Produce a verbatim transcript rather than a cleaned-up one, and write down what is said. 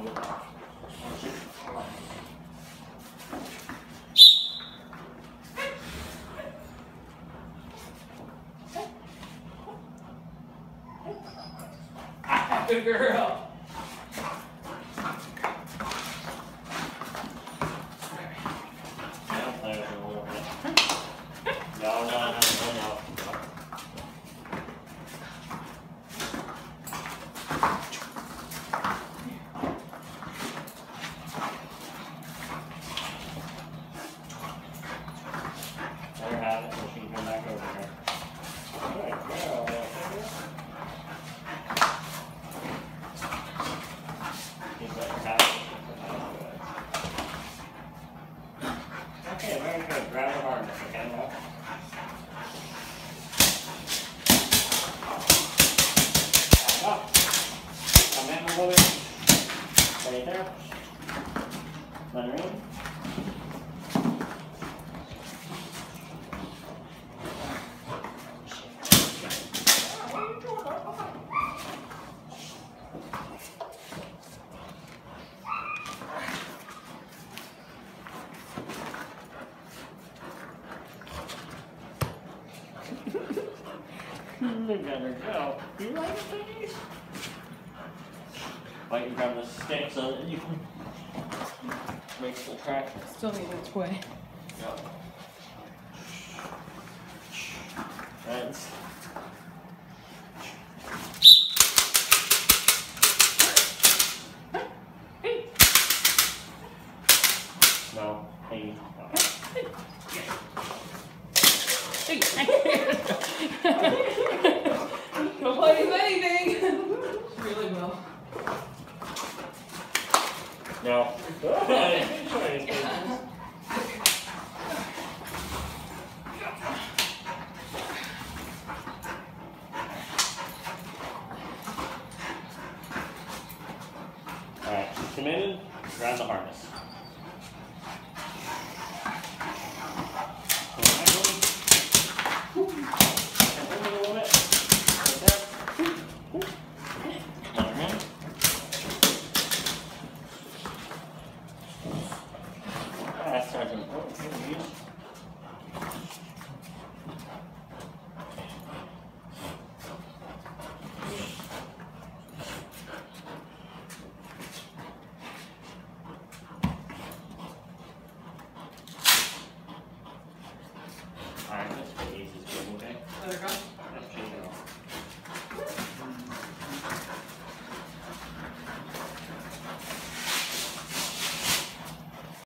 Good girl. No, no, no, no, no. Let her have it so she can come back over here. Good girl. Just let her have it. Okay, very good. Grab the hardness, okay? Look. Up. Come in a little bit. Right there. Let her in. Look at her go. Do you like it, babies? Why don't you grab the stick so that you can make the track? Still need its way. Go. That's no. Hey. Don't play with anything. Really well. No. Alright, she's committed, grab the harness.